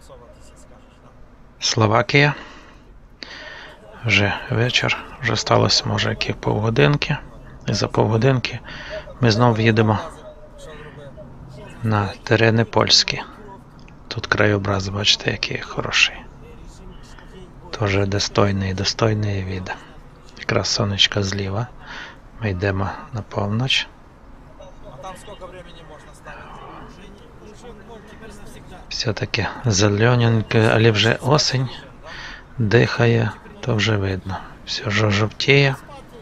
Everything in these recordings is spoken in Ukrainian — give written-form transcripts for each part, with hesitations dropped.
Словакія. Вже вечір, вже сталося, може, яких півгодинки. І за півгодинки ми знову їдемо на терени польські. Тут краєобраз, бачите, який хороший. Тоже достойний від. Якраз сонечко зліва. Ми йдемо на північ. Все таке зелененьке, але вже осінь дихає, то вже видно. Все жовтіє.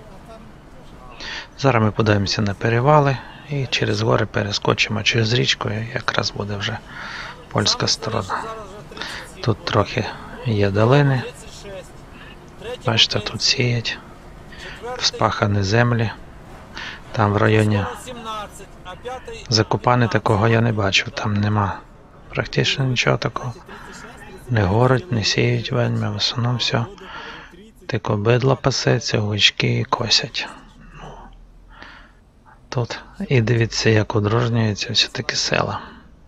Зараз ми подивимося на перевали і через гори перескочимо через річку, і якраз буде вже польська сторона. Тут трохи є долини. Бачите, тут сіють вспахані землі. Там в районі Закопане такого я не бачив, там нема практично нічого такого. Не горуть, не сіють вельми, в основному все. Тільки бидло пасеться, гучки косять. Тут і дивіться, як одружнюються все-таки села.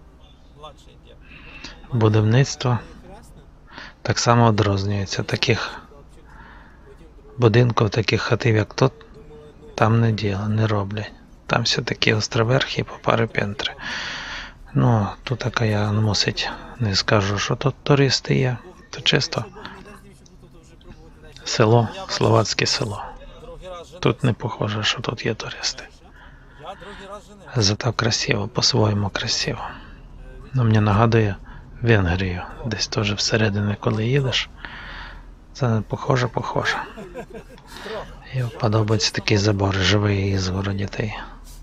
Будівництво так само одружнюється. Таких будинків, таких хатів, як тут, там не роблять. Там все-таки островерхи по пари пентри. Ну, тут така я мусить, не скажу, що тут туристи є. То чисто село, словацьке село. Тут не похоже, що тут є туристи. Зато красиво, по-своєму красиво. Ну, мені нагадує Венгрію. Десь теж всередині, коли їдеш. Це похоже. І подобається такий забор, живий ізгород дітей.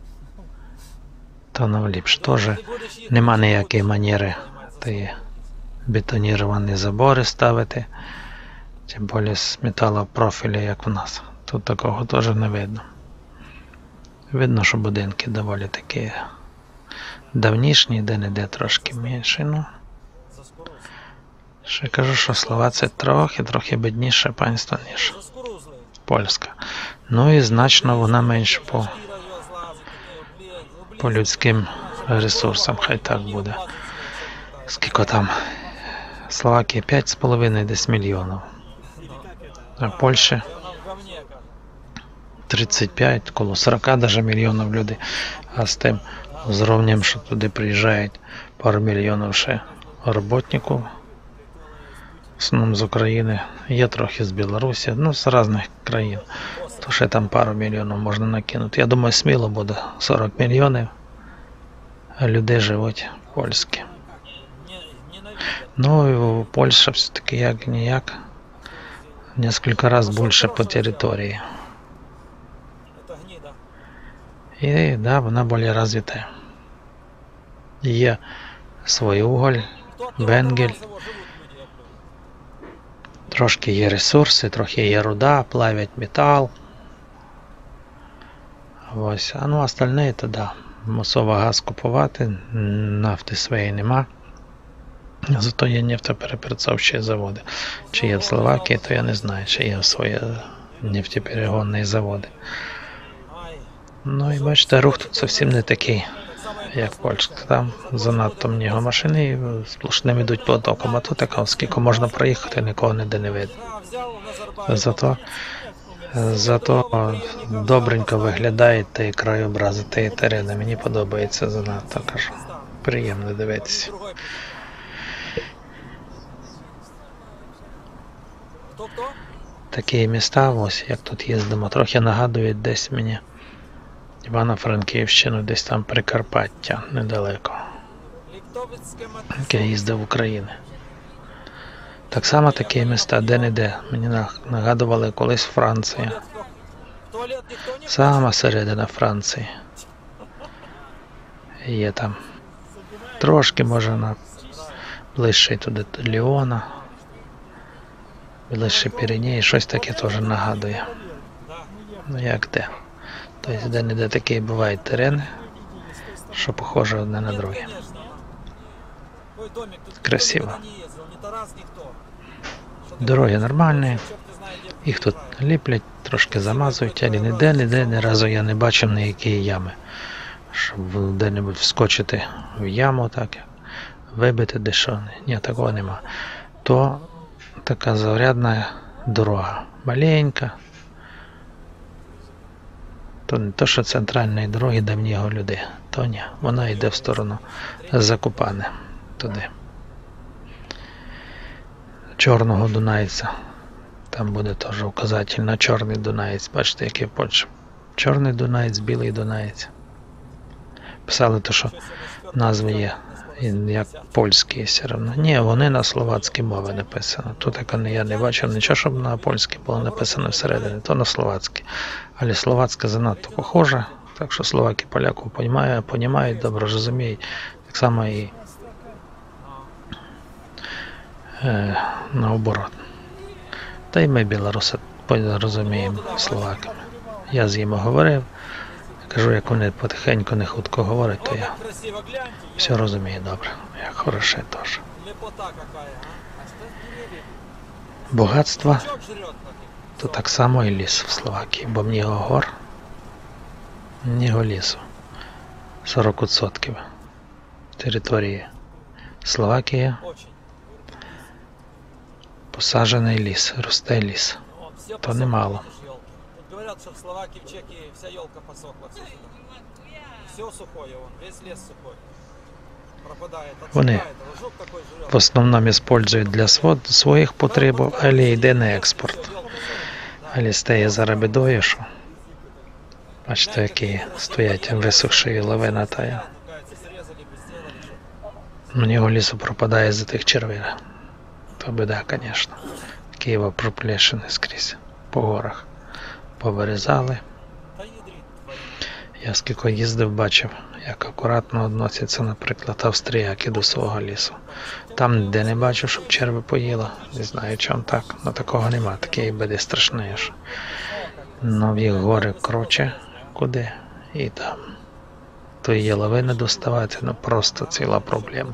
То навліпш. Теж нема ніякої манери ті бетоніровані забори ставити. Тим більше з металопрофіля, як у нас. Тут такого теж не видно. Видно, що будинки доволі такі давнішні, де-не-де трошки менші. Ну, ще кажу, що Словація трохи бідніше панство, ніж польська. Ну і значно вона менше по людським ресурсам, хай так буде. Скільки там? Словакія 5,5 десь мільйонів. А Польща 35, коло 40 даже мільйонів людей. А з тим зрівнянням, що туди приїжджають пару мільйонів ще роботників. В основному з України, є трохи з Білорусі, ну з різних країн. То ще там пару мільйонів можна накинути. Я думаю, сміло буде 40 мільйонів людей живуть польські. Ну і Польща все-таки як-ніяк несколько раз більше по території. І да, вона більш розвита. Є свій уголь, венгель. Трошки є ресурси, трохи є руда, плавять метал. Ось, а ну остальне то да. Мусово газ купувати, нафти своєї нема. Зато є нефтеперепрацовчі заводи. Чи є в Словакії, то я не знаю, чи є свої нефтеперегонні заводи. Ну і бачите, рух тут зовсім не такий, як Польща. Там занадто много машин і сплошним ідуть потоком, а тут така, скільки можна проїхати, нікого ніде не видно. Зато добренько виглядає той краєобрази, ті терени. Мені подобається занадто, кажу. Приємно дивитися. Такі міста, ось як тут їздимо, трохи нагадують десь мені Івано-Франківщину, десь там Прикарпаття, недалеко. Як я їздив в Україну. Так само такі міста, де-не-де. Мені нагадували колись Франція. Сама середина Франції. Є там трошки, може, ближче туди до Ліона. Ближче Піренеї, щось таке теж нагадує. Ну як де. Тобто де-не-де такі бувають терени, що похоже одне на друге. Красиво. Дороги нормальні, їх тут ліплять, трошки замазують, але ніде ні разу я не бачив ніякі ями. Щоб де-небудь вскочити в яму, так, вибити дешевне. Ні, такого нема. То така заурядна дорога. Маленька. То не то, що центральної дороги давнього люди. То ні. Вона йде в сторону Закопане. Туди. Чорного Дунайця. Там буде теж указатель на Чорний Дунаєць. Бачите, який в Польщі. Чорний Дунаєць, Білий Дунаєць. Писали то, що назви є як польські все одно. Ні, вони на словацькій мові написано. Тут я не бачив нічого, щоб на польській було написано всередині, то на словацькій. Але словацька занадто похожа, так що словаки поляку понімають, добре розуміють. Так само і наоборот. Та й ми, білоруси, розуміємо словаками. Я з ними говорив, кажу, як вони потихеньку, не хутко говорять, то я все розумію добре, як хороше теж. Багатство то так само і ліс в Словакії, бо много гор, много лісу. 40% території Словакії посаджений ліс, росте ліс. То немало. Говорят, что в Словакии, в Чехии вся елка посохла. Все сухое, весь лес сухой. Пропадает, Вони отсыхает, жук такой жрет. в основному використовують для своїх потреб, але йде на експорт. Але стає зараз бідою, що бачите, які стоять висохші лавина тая. У нього лісу пропадає за тих червів. То біда, звісно. Києва проплешини скрізь по горах. Повирізали. Я скільки їздив, бачив, як акуратно відносяться, наприклад, австріяки до свого лісу. Там, де не бачу, щоб черви поїла, не знаю, чому так, але такого нема, такої біди страшної. Но в їх гори круче, куди, і там. То є лавини доставати, ну просто ціла проблема.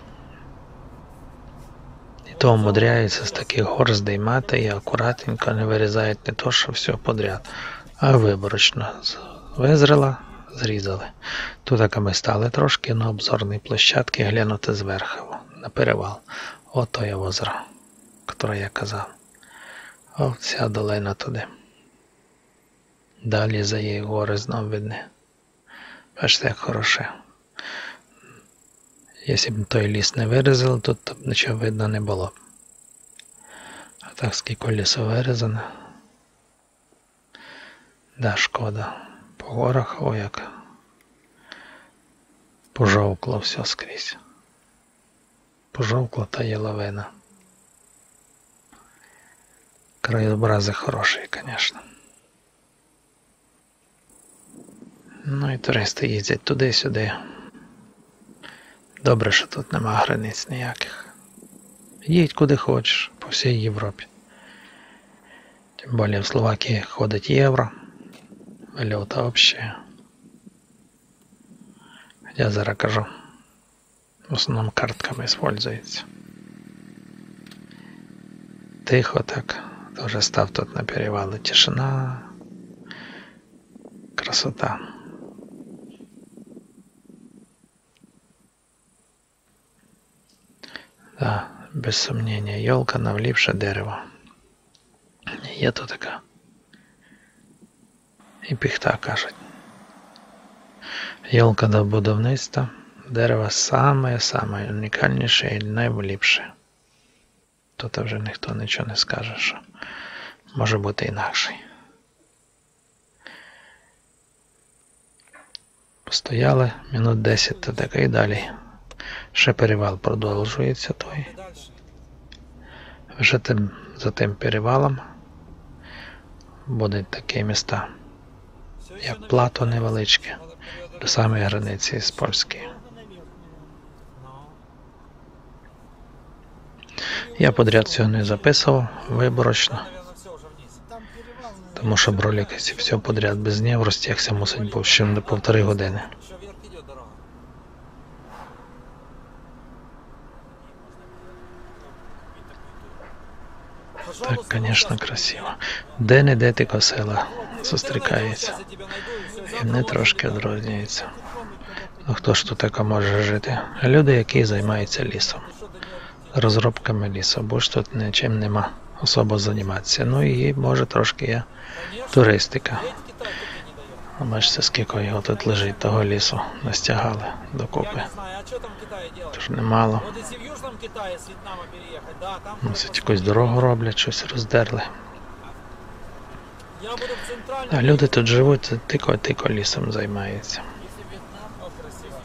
І то умудряються з таких гор здіймати і акуратненько не вирізають не то, що все подряд, а виборочно. Визрела, зрізали. Тут ми стали трошки на обзорній площадці глянути зверху, на перевал. Ото є озеро, яке я казав. О, ця долина туди. Далі за її гори знов видне. Бачите, як хороше. Якщо б той ліс не вирізали, тут б нічого видно не було. А так скільки лісу вирізано. Да, шкода. По горах, о як пожовкло все скрізь. Пожовкло та є лавина. Краєобрази хороші, звісно. Ну і туристи їздять туди-сюди. Добре, що тут нема границь ніяких. Їдь куди хочеш, по всій Європі. Тим більше в Словакії ходить євро. Валюта взагалі. Я зараз кажу, в основному картками використовується. Тихо так, теж став тут на перевалі. Тишина, красота. Да, без сомнения, елка навлівше дерево. Є тут така. І піхта, кажуть. Йолка до будівництва, дерево саме унікальніше і найліпше. Тут вже ніхто нічого не скаже, що може бути інакше. Постояли минут 10, то так і далі. Ще перевал продовжується той. Вже за тим перевалом будуть такі міста, як плато невеличке, до самої границі з Польською. Я подряд цього не записував, виборочно, тому що бролик, якщо все подряд без днів, розтягся мусить був ще до 1,5 години. Так, звісно, красиво. Де-не-де тільки села зустрікаються. І вони трошки відрізняються. Ну хто ж тут таке може жити? Люди, які займаються лісом, Ты что до него розробками лісу, бо ж тут нічим нема особо займатися. Ну і може трошки є Конечно. туристика. Едь в Китай, тебе не дает. А бачите, скільки його тут лежить, того лісу настягали Я докупи. не знаю, а что там в Китае делать? Тож немало. Вот если в Южном Китае с Вьетнама переехать, да, там... Мусить якусь дорогу роблять, щось роздерли. Я буду в центральном... А люди тут живуть, тико лісом займаються. О, красиво.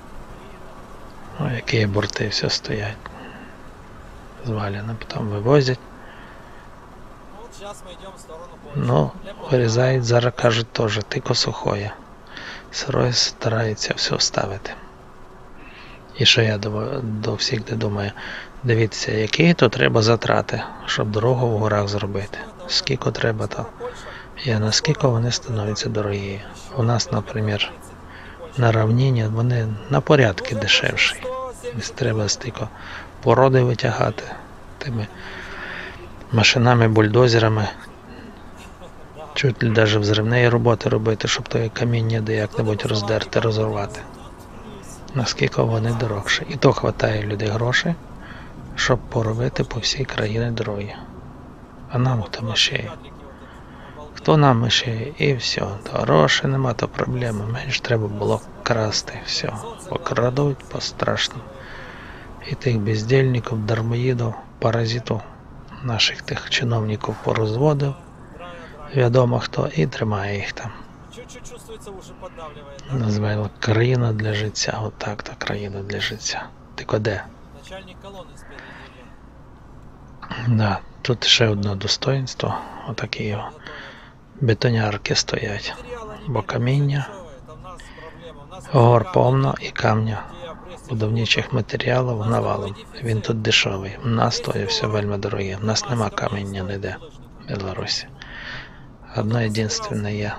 О, які борти все стоять. Звалено, потім вивозять. Ну, вот сейчас мы идем в сторону Польши. Ну, Лепо. вирізають, зараз кажуть теж, тико сухоє. Сирое стараються все вставити. І що я до всіх думаю, дивіться, які то треба затрати, щоб дорогу в горах зробити. Скільки треба то. І наскільки вони становляться дорогі. У нас, наприклад, на равнині вони на порядки дешевші. Не треба стільки породи витягати тими машинами, бульдозерами. Чуть ли навіть взривної роботи робити, щоб то каміння де як-небудь роздерти, розорвати. Наскільки вони дорогші. І то хватає людей грошей, щоб поробити по всій країні дороги. А нам хто мишеє? Хто нам мишеє? І все. То грошей нема, то проблеми. Менш треба було красти. Все. Покрадуть по-страшно. І тих бездельників, дармоїдів, паразитів, наших тих чиновників порозводив. Відомо хто і тримає їх там. Чуть-чуть чувствуется, уши поддавливает. Да? Називаємо країна для життя. Отак то країна для життя. Ти де? Начальник колонны спереди идет. Да, тут ще одне достоинство. Отакі його бетонярки стоять. Бо каміння, гор повно і камня. Будівничих матеріалів навалом. Він тут дешевий. У нас то є все вельми дороге. У нас нема каміння ніде в Білорусі. Одно єдине є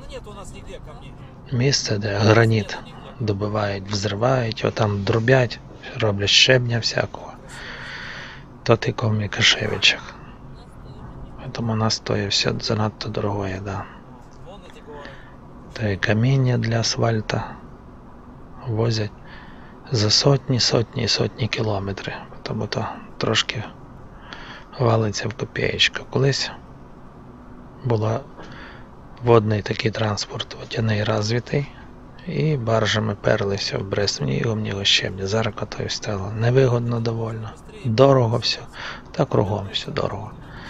місце, де граніт добивають, взривають, отам дробять, роблять щебня всякого. То тільки в Микошевичах. Тому у нас то є все занадто дорогое, да. Та й каміння для асфальта возять за сотні кілометри, тому то трошки валиться в копієчку. Колись була водний такий транспорт, водяний розвитий, і баржами перлися в Брест, в нього щебня. Зараз то стало невигодно довольно, дорого все, та кругом все дорого.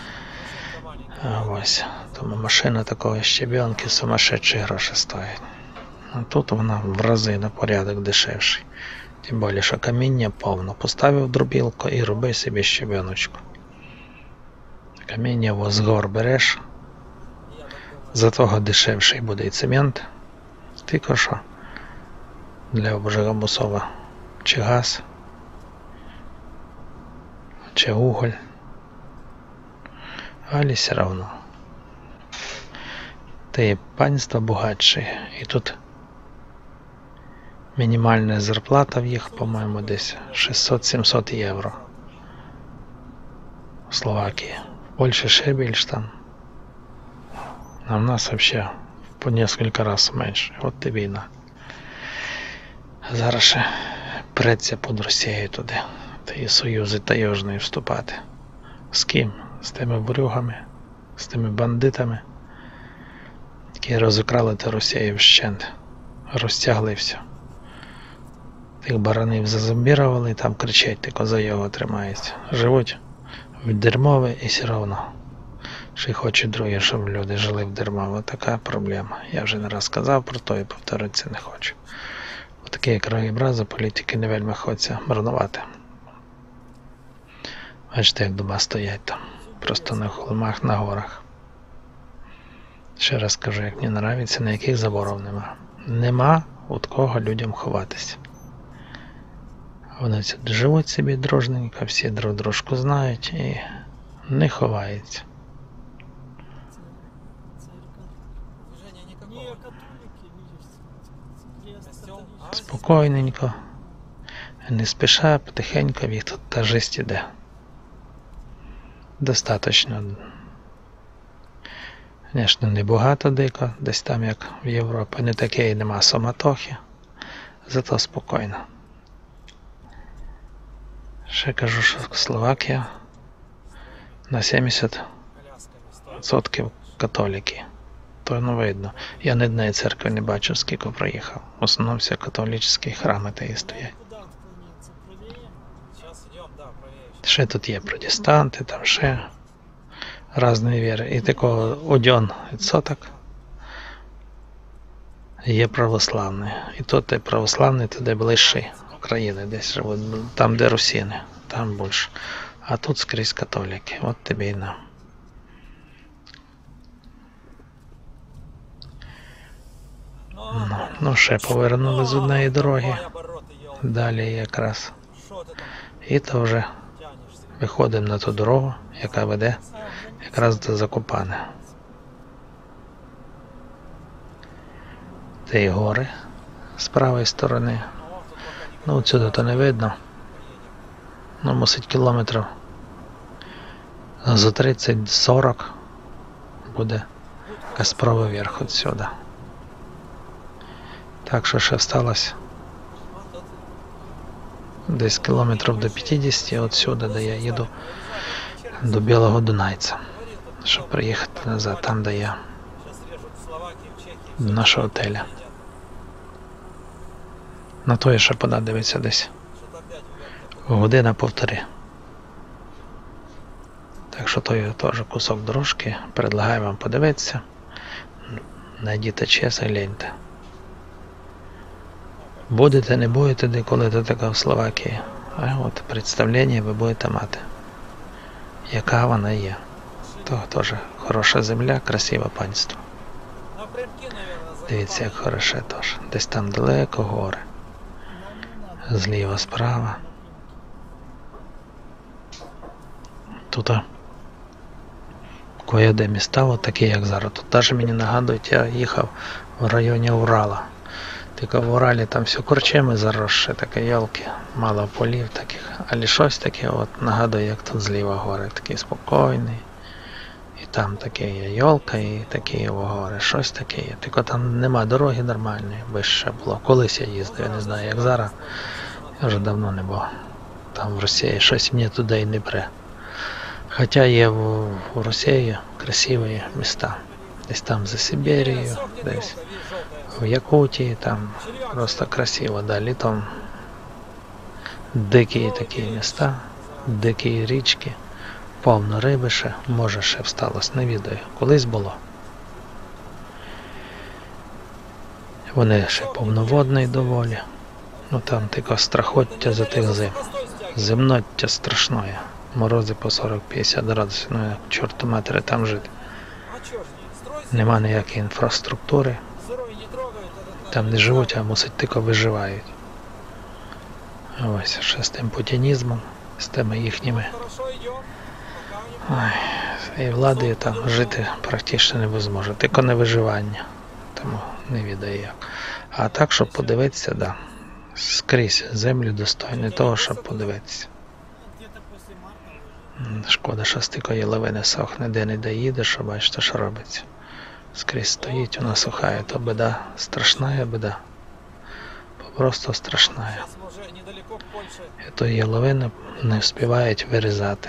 Ось, тому машина такої щебенки сумасшедші гроші стоїть. А тут вона в рази на порядок дешевший. Тим більше, що каміння повно. Поставив дробілку і роби собі щебеночку. Каміння з гор береш, за того дешевший буде і цемент. Тільки що для обжига мусова чи газ, чи уголь. Але все равно. Та і панство багатші. І тут мінімальна зарплата в їх, по-моєму, десь 600-700 євро. В Словакії. В Польщі ще більш там. А в нас взагалі по кілька разів менше. От тобі війна. Зараз ще преться під Росією туди. Та і союзи таєжні вступати. З ким? З тими бурюгами, з тими бандитами, які розікрали та Росію вщент, розтягли все. Тих баранів зазомбірували і там кричать, тільки за його тримаються. Живуть в дерьмові і все одно. Ще хочуть другі, щоб люди жили в дерьмові. Така проблема. Я вже не раз сказав про то і повторитися не хочу. Отакі краєобрази політики не вельми хочеться марнувати. Бачите, як дома стоять там. Просто на холмах, на горах. Ще раз кажу, як мені подобається, ніяких заборів нема. Нема від кого людям ховатися. Вони живуть собі дружненько, всі друг дружку знають і не ховаються. Спокійненько, не спіша, потихеньку, їх тут та жесть іде. Достаточно. Звісно, не багато дико, десь там, як в Європі, не таке і нема суматохи. Зато спокійно. Ще кажу, що Словакія на 70% Колясками стоит. католики. То ну видно. Я ні однієї церкви не бачив, скільки проїхав. В основному всі католицькі храми та і стоять. Куда отклониться? Правее? Сейчас идем, да, правее. Ще тут є протестанти, там ще різні віри. І такого 1% є православні. І то ти православний, туди ближче України, десь живуть, там де русини, там більше. А тут скрізь католики. От тобі і на. Ну, ще повернули з однієї дороги. Далі якраз. Что ты там І то вже тянешься? виходимо на ту дорогу, яка веде якраз до Закопане. Це і гори з правої сторони. Ну, вот тут пока никого Ну, отсюди то не видно. поедем. Ну, мусить кілометрів за 30-40 буде якась справа вверх отсюди. Так що ще осталось Вот тут. десь кілометрів до 50 отсюди, де я їду до Білого Дунайця, щоб приїхати назад, там, де я, Сейчас режут в Словакии, в Чехии. до нашого отеля. На то я ще подивитися десь Что-то опять вверх. година півтори. Так що то є теж кусок дорожки, предлагаю вам подивитися. Найдіть час і гляньте. Будете, не будете, де коли то така в Словакії. А от представлення ви будете мати. Яка вона є. То теж хороша земля, красиве панство. Напрямки, наверное, Дивіться, як хороше теж. Десь там далеко гори. Зліва, справа. Тут кое-де міста, от такі, як зараз. Тут навіть мені нагадують, я їхав в районі Урала. Тільки в Уралі там все корчеми заросше, таке ялки, мало полів таких. Але щось таке от нагадує, як тут зліва гори, такий спокійний. І там таке є йолка, і такі є гори, щось таке є. Тільки там нема дороги нормальної, вище було. Колись я їздив, я не знаю, як зараз. Я вже давно не був. Там в Росії щось мені туди і не пре. Хоча є в Росії красиві міста. Десь там за Сибірією, десь в Якутії, там просто красиво, да, літом дикі такі міста, дикі річки, повно риби ще, може ще всталось, не відаю, колись було. Вони ще повноводні доволі, ну там тільки страхоття за тих зим, зимноття страшне, морози по 40-50 градусів, ну як чорту матері там жити. А чё ж, строй Нема ніякої інфраструктури, сырой не трогают. там не живуть, а мусить тільки виживають. Ось, ще з тим путінізмом, з тими їхніми. Хорошо идем. Пока не І владою там жити практично невозможно, тільки на виживання. Тому не відаю як. А так, щоб подивитися, да, скрізь землю достойні того, щоб подивитися. Где-то после марта. Шкода, що стільки яловини сохне, де не доїдеш, що бачите, що робиться. Скрізь стоїть, вона сухає, то біда, страшна біда. Просто страшна. Сейчас мы уже недалеко к Польше. І то яловини не встигають вирізати.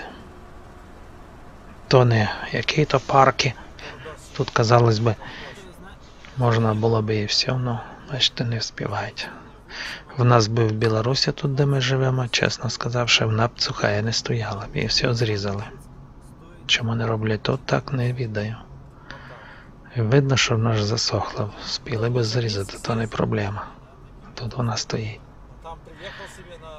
То не які-то парки. Тут, казалось би, можна було б і все, але, бачите, не встигають. В нас би в Білорусі, тут де ми живемо, чесно сказавши, вона б сухая не стояла б і все зрізали. Чому не роблять тут, так не відаю. І видно, що вона ж засохла, спіли би зрізати, то не проблема. Тут вона стоїть. Там приехал себе на...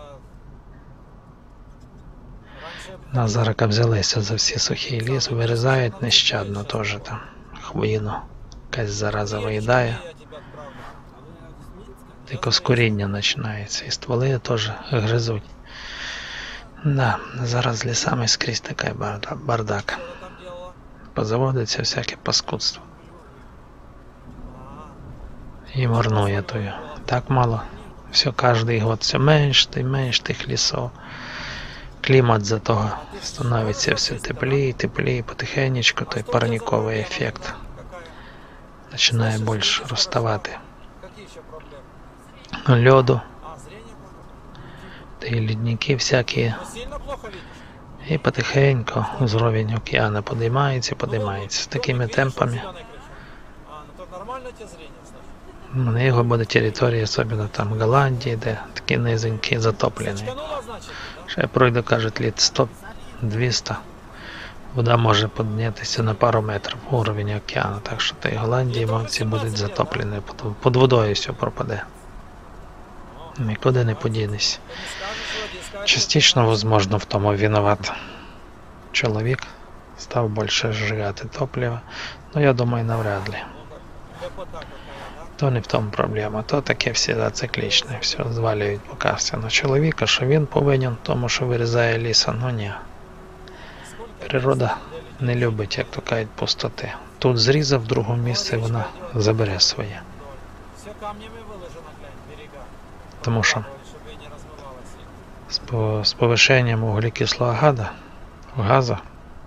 Раньше... Нас зараз як взялися за всі сухий ліс, вирізають нещадно теж там хвоїну. Якась зараза виїдає. Я тебя отправлю. Тільки з коріння починається. І стволи теж гризуть. Да, зараз з лісами скрізь такий бардак. Что ты там делала? Позаводиться всяке паскудство. А, І марнує тою. Так мало. Все, кожний год все менш тих лісов. Клімат за того становиться все тепліє, тепліє, потихенечку той парниковий ефект какая? починає більше розставати. Какие еще проблемы? льоду, А, зрение плохо. та й лідники всякі. Ты сильно плохо видишь? І потихеньку уровень океану підіймається, Ну, підіймається. З домик такими видишь, темпами. вот зелёная крыша? А, ну то нормально у тебя зрение, значит? На його буде територія, особливо там в Голландії, де такі низенькі затоплені. Сачкануло, значит, да? Ще пройде, кажуть, літ 100-200. Вода може піднятися на пару метрів уровень океану, так що та й Голландії мовці будуть затоплені, під водою все пропаде. Нікуди не подінешся. Ты не скажешь, вроде, искать. Частично, возможно, в тому виноват чоловік, став більше зжигати топлива, ну я думаю, навряд ли. Ну, как, вот так вот, да? То не в тому проблема, то таке всегда циклічне, все звалюють поки все на чоловіка, що він повинен, тому що вирізає ліса, ну ні. Природа не любить, як то кажуть, пустоти. Тут зрізав, в другому місці вона забере своє. Все камнями выложено, глянь, берега. Тому що Чтобы и не размывалось. з повишенням вуглекислого газу,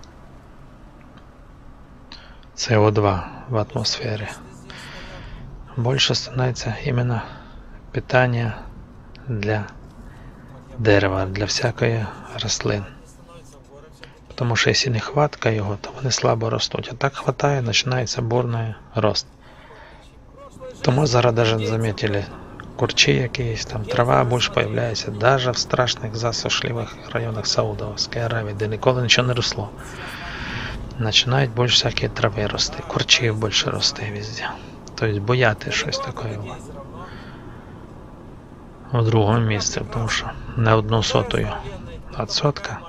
СО2 в атмосфері, більше становиться іменно питання для дерева, для всякої рослин. Становится в горы все-таки. Тому що якщо не хватка його, то вони слабо ростуть. А так хватає, починається бурний рост. Тому зараз навіть замітили курчі якісь, там трава більше з'являється, навіть в страшних засушливих районах Саудовської Аравії, де ніколи нічого не росло. Починають більше всякі трави рости, курчів більше росте везде. Тобто бояти щось таке у другому місці, тому що не одну сотую відсотка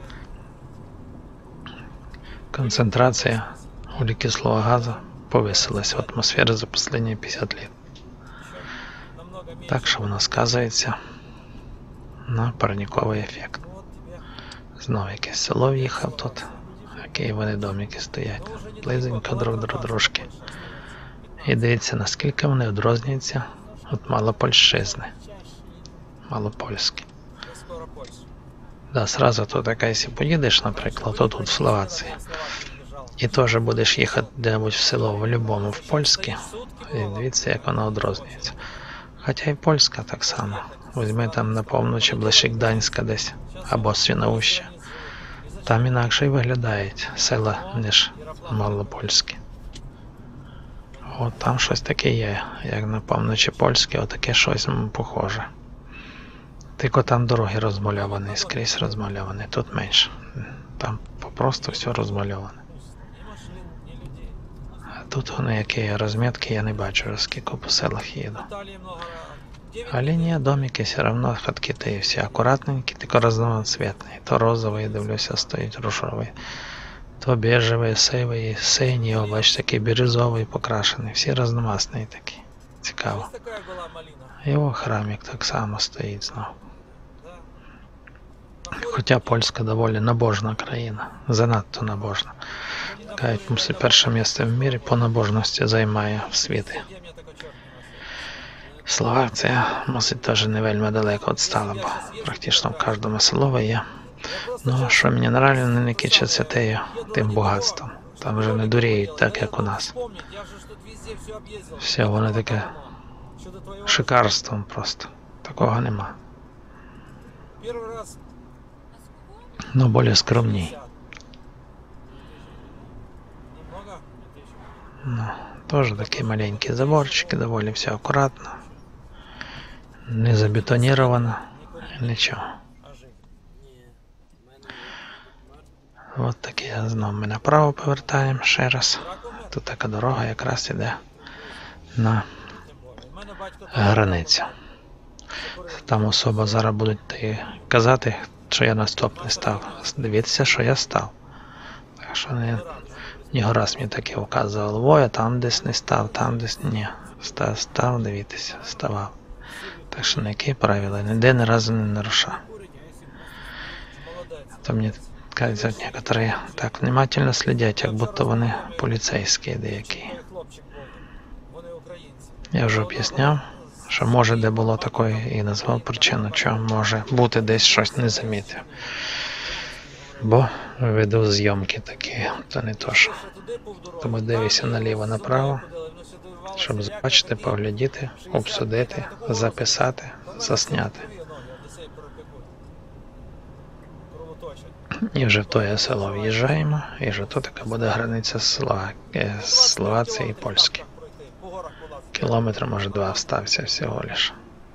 концентрація вуглекислого газу повисилась в атмосфері за останні 50 років. Намного меньше. Так що воно сказується на парниковий ефект. Ну, вот тебе. Знову якесь село в'їхав тут, які вони домики стоять, близенько друг до дружки. І дивіться, наскільки вони відрізняються від малопольщизни, малопольські. Я скоро Польша. Да, сразу тут, якщо поїдеш, наприклад, то тут в Словації, Я в Словакии бежал. і теж будеш їхати де-небудь в село, в любому, в польське, Сутки і было. дивіться, як воно відрізняється. Хоча і польська так само. Візьми там на півночі, ближче Гданська десь, або Свіноуща. Там інакше й виглядають села, ніж малопольські. От там щось таке є, як на півночі польське, отаке щось похоже. Тільки там дороги розмальовані, скрізь розмальовані, тут менше. Там просто все розмальоване. Ни машин, ни людей. А тут вони які розмітки, я не бачу, скільки по селах їду. В Италии много. 9 Але ні, домики все одно хатки та і всі акуратненькі, тільки разноцветні. То розовий, дивлюся, стоїть рушовий. То бежевий, сивий, синій, о, бач, такий бірюзовий покрашений. Всі разномастні такі. Цікаво. Есть такая была малина? Його храмик так само стоїть знову. Да. Хоча Польська доволі набожна країна, занадто набожна. Кажуть, мусить перше місце в мірі по набожності займає в світі. Где мне такой черт не носит? Словакія, мусить, теж не вельми далеко відстала, бо практично в кожному село є. Я просто Ну, що мені нравиться, вони не кичаться тим багатством. Там вже не дуріють, так як у нас. вспомнить, я же ж тут везде все объездил. Все, воно таке Что до твоего шикарством просто. Такого нема. первый раз Ну, більш скромній. 50. Немного? Ну, теж такі маленькі заборчики, доволі все акуратно. Не забетоніровано, нічого. А жить? От таке, знову ми направо повертаємо ще раз. Раком Тут така дорога якраз іде на тим более. У мене батько границю. Там особа зараз будуть казати, що я на стоп не став. Дивіться, що я став. Так що не раз мені таке вказувало, ой, а там десь не став, там десь ні. Став, дивіться, ставав. Так що ніякі правила, ніде ні разу не нарушав. молодець. То мені кажуть, некоторі так внимательно слідять, як будто вони поліцейські деякі. Той хлопчик був. Вони українці. Я вже об'ясняв, що може де було таке і назвав причину, що може бути десь щось не замітив. Бо веду зйомки такі, то не то що. Ще туди був дорога. Тому дивися наліво-направо, щоб побачити, поглядіти, обсудити, записати, засняти. І вже в тоє село в'їжджаємо, і вже тут така буде границя Словації і Польські. Кілометр, може, 2 встався всього лиш.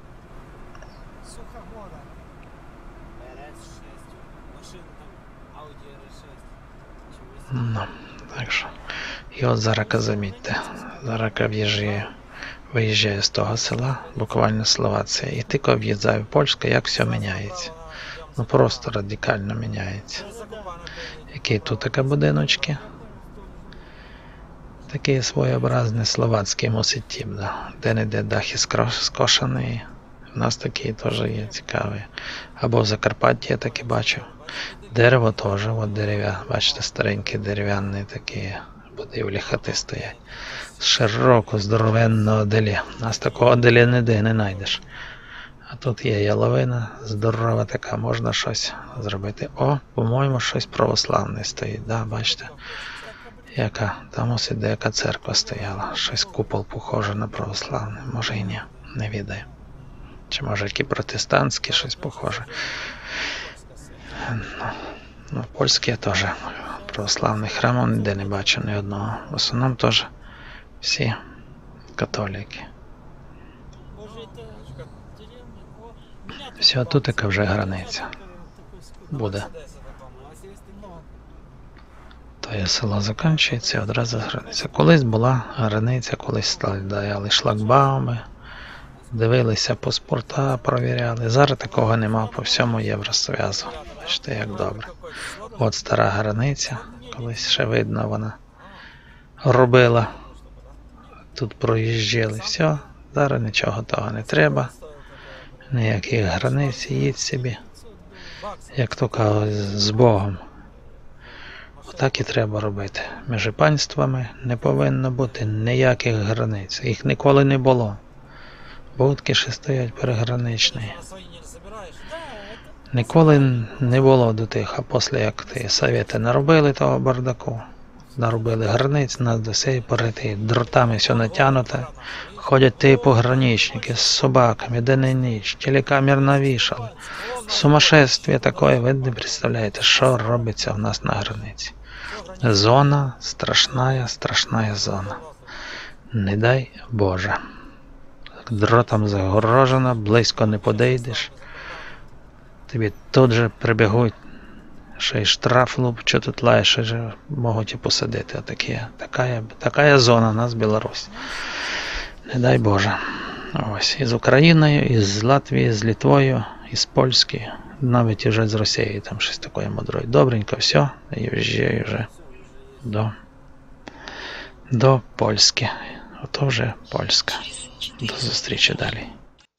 Суха мода. РС-6. Машина там Audi RS-6. Ну, так що. І от зараз замітьте, зараз виїжджає з того села, буквально Словація, і тільки в'їжджає в Польську, як все міняється. Ну просто радикально міняється. Які тут такі будиночки. Такий своєобразний словацький мусить тип, да. Де-не-де дахи скошені. У нас такі теж є цікаві. Або в Закарпатті я таки бачив. Дерево теж, от дерев'я, бачите, старенькі дерев'яні такі будівлі, хати стоять. Широко, здоровенно оделі. У нас такого оделі ніде не знайдеш. А тут є яловина, здорова така, можна щось зробити. О, по-моєму, щось православне стоїть, да, бачите? Яка, там ось іде яка церква стояла, щось купол похоже на православне, може і ні, не відаю. Чи може які протестантські, щось похоже. Ну, польські теж православний храм, ніде не бачу ні одного. В основному теж всі католики. Боже, это деревня. О, меня тут Все, тут така вже границя буде. много. То є село закінчується, одразу границя. Колись була границя, колись стояли шлагбауми, дивилися паспорта, провіряли. Зараз такого нема по всьому Євросоюзу. Бачите, як добре. От стара границя, колись ще видно вона робила. Тут проїжджали, все, зараз нічого того не треба. Ніяких границь, їдь собі, як то кажуть, з Богом. Отак і треба робити. Між панствами не повинно бути ніяких границь. Їх ніколи не було. Будки ще стоять переграничні. Ніколи не було до тих, а після як ті совєти наробили того бардаку, наробили границь, нас до сей пори дротами все натягнуто. Ходять ті пограничники з собаками, день і ніч, телекамер навішали. Сумасшествие таке, ви не представляєте, що робиться в нас на границі. Зона, страшна зона. Не дай Боже. Дротом загорожена, близько не подійдеш. Тобі тут же прибігуть, ще й штраф луп, що тут лаєш, ще ж можуть і посадити. Така зона у нас в Білорусі. Не дай Боже. Ось, із Україною, із Латвією, з Литвою, із Польською, навіть вже з Росією, там щось таке мудре. Добренько, все, і в'їжджаю вже до Польськи. Ото вже Польська. До зустрічі далі.